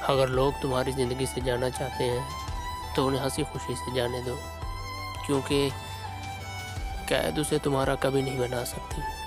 अगर लोग तुम्हारी ज़िंदगी से जाना चाहते हैं तो उन्हें हंसी खुशी से जाने दो, क्योंकि कैद उसे तुम्हारा कभी नहीं बना सकती।